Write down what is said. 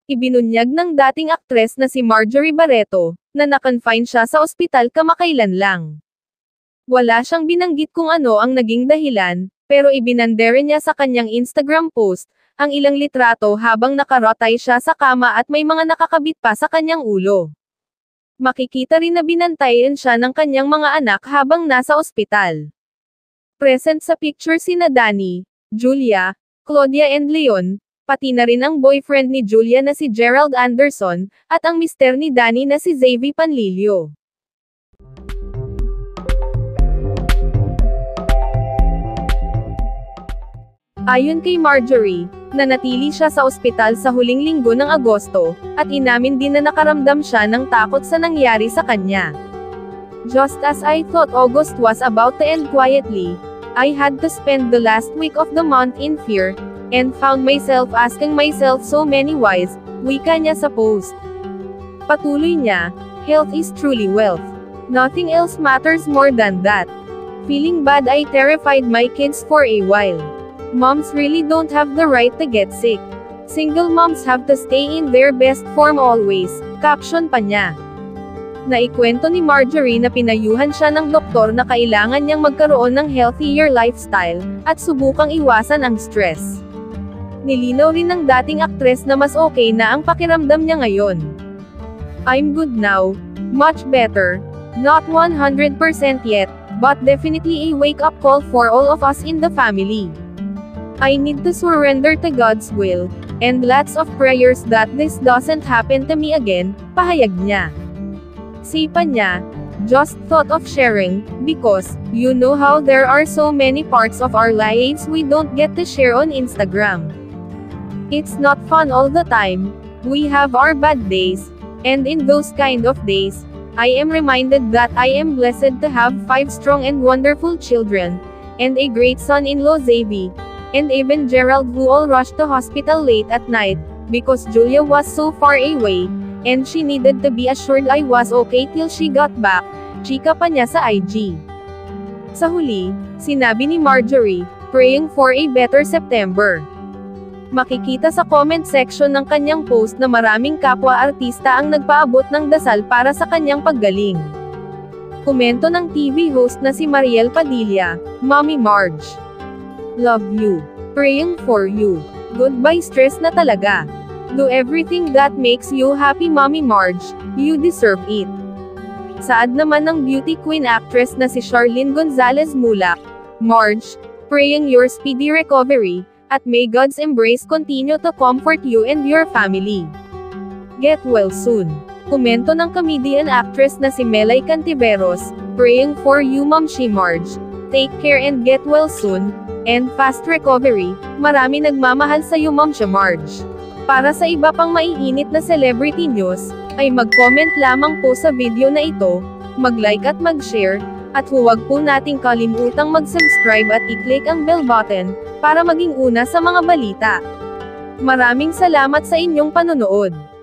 Ibinunyag ng dating aktres na si Marjorie Barreto, na na-confine siya sa ospital kamakailan lang. Wala siyang binanggit kung ano ang naging dahilan, pero ibinandere niya sa kanyang Instagram post, ang ilang litrato habang nakarotay siya sa kama at may mga nakakabit pa sa kanyang ulo. Makikita rin na binantayan siya ng kanyang mga anak habang nasa ospital. Present sa picture sina Danny, Julia, Claudia and Leon, pati na rin ang boyfriend ni Julia na si Gerald Anderson, at ang mister ni Danny na si Xavi Panlilio. Ayon kay Marjorie, nanatili siya sa ospital sa huling linggo ng Agosto, at inamin din na nakaramdam siya ng takot sa nangyari sa kanya. Just as I thought August was about to end quietly, I had to spend the last week of the month in fear, and found myself asking myself so many whys, wika niya sa post. Patuloy niya, health is truly wealth. Nothing else matters more than that. Feeling bad, I terrified my kids for a while. Moms really don't have the right to get sick. Single moms have to stay in their best form always, caption pa niya. Naikwento ni Marjorie na pinayuhan siya ng doktor na kailangan niyang magkaroon ng healthier lifestyle, at subukang iwasan ang stress. Nilinaw rin ng dating aktres na mas okay na ang pakiramdam niya ngayon. I'm good now, much better, not 100% yet, but definitely a wake-up call for all of us in the family. I need to surrender to God's will, and lots of prayers that this doesn't happen to me again, pahayag niya. Sipa niya, just thought of sharing, because, you know how there are so many parts of our lives we don't get to share on Instagram. It's not fun all the time, we have our bad days, and in those kind of days, I am reminded that I am blessed to have 5 strong and wonderful children, and a great son-in-law Xavi, and even Gerald who all rushed to hospital late at night, because Julia was so far away, and she needed to be assured I was okay till she got back, chika pa niya sa IG. Sa huli, sinabi ni Marjorie, praying for a better September. Makikita sa comment section ng kanyang post na maraming kapwa-artista ang nagpaabot ng dasal para sa kanyang paggaling. Komento ng TV host na si Mariel Padilla, Mommy Marge. Love you. Praying for you. Goodbye stress na talaga. Do everything that makes you happy Mommy Marge, you deserve it. Saad naman ng beauty queen actress na si Charlene Gonzalez Mulak, Marge, praying your speedy recovery, at may God's embrace continue to comfort you and your family. Get well soon. Komento ng comedian actress na si Melay Cantiveros, praying for you Momshi Marge. Take care and get well soon, and fast recovery, marami nagmamahal sa iyo Momshi Marge. Para sa iba pang maiinit na celebrity news, ay mag-comment lamang po sa video na ito, mag-like at mag-share, at huwag po nating kalimutang mag-subscribe at i-click ang bell button, para maging una sa mga balita. Maraming salamat sa inyong panonood.